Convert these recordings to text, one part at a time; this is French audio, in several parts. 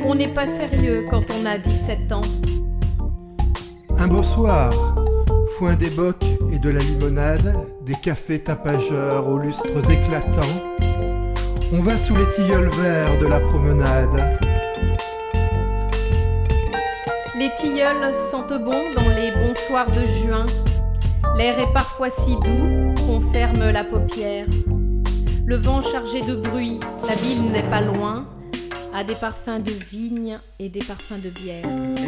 On n'est pas sérieux quand on a 17 ans. Un beau soir, foin des bocs et de la limonade, des cafés tapageurs aux lustres éclatants, on va sous les tilleuls verts de la promenade. Les tilleuls sentent bon dans les bons soirs de juin. L'air est parfois si doux qu'on ferme la paupière. Le vent chargé de bruit, la ville n'est pas loin, a des parfums de vigne et des parfums de bière.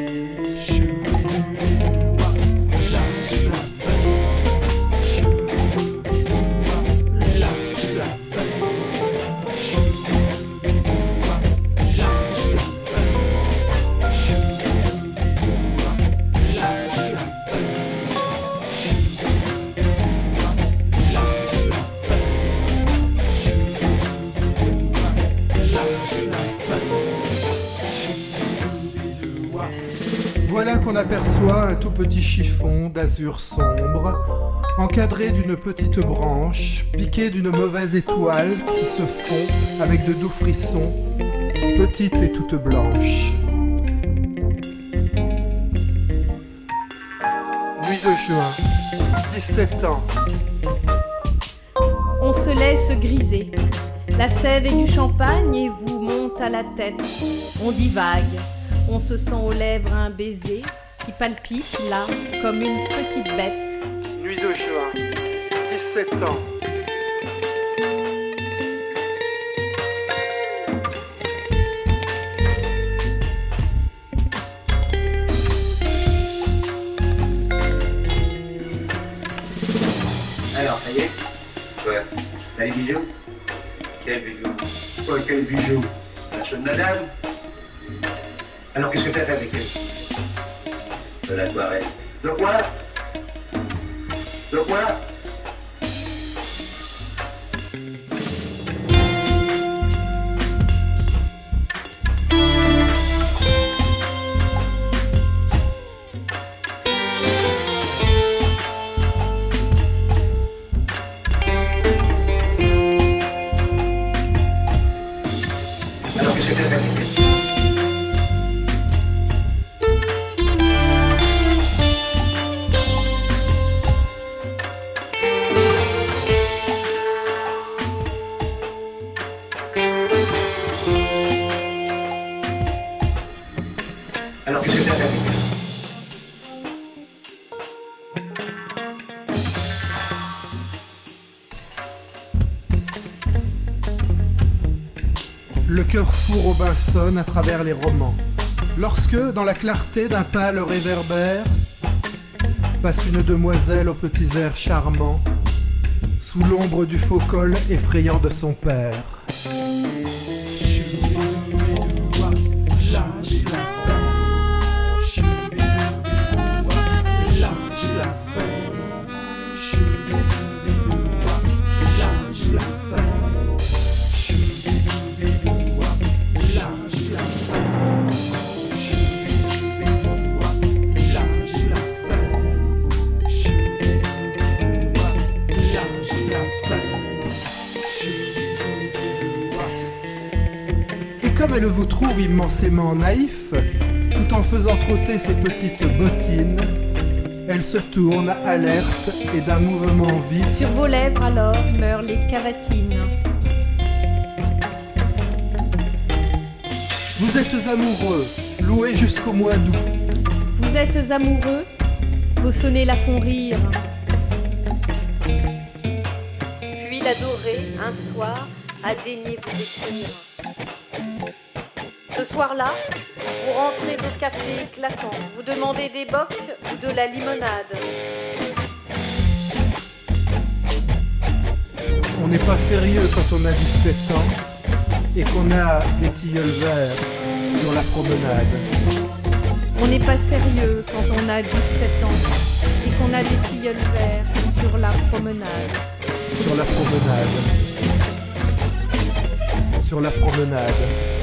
Voilà qu'on aperçoit un tout petit chiffon d'azur sombre, encadré d'une petite branche, piqué d'une mauvaise étoile qui se fond avec de doux frissons, petite et toute blanche. Nuit de juin, 17 ans. On se laisse griser. La sève et du champagne et vous monte à la tête. On divague. On se sent aux lèvres un baiser qui palpite là comme une petite bête. Nuit de juin, 17 ans. Alors, ça y est? Ouais. T'as les bijoux? Quel bijou? Quoi, quel bijou? La chaude madame? Alors, qu'est-ce que t'as fait avec elle? De l'aquarelle. De quoi? De quoi? Alors, qu'est-ce que t'as fait avec elle? Alors qu'est-ce que t'as fait avec elle? Le cœur fou Robinson à travers les romans. Lorsque, dans la clarté d'un pâle réverbère, passe une demoiselle aux petits airs charmants, sous l'ombre du faux col effrayant de son père. Comme elle vous trouve immensément naïf, tout en faisant trotter ses petites bottines, elle se tourne alerte et d'un mouvement vif. Sur vos lèvres alors meurent les cavatines. Vous êtes amoureux, loué jusqu'au mois d'août. Vous êtes amoureux, vos sonnets la font rire. Puis l'adoré, un soir, a daigné vous écrire. Ce soir-là, vous rentrez au café éclatant, vous demandez des bocs ou de la limonade. On n'est pas sérieux quand on a 17 ans et qu'on a des tilleuls verts sur la promenade. On n'est pas sérieux quand on a 17 ans et qu'on a des tilleuls verts sur la promenade. Sur la promenade. Sur la promenade.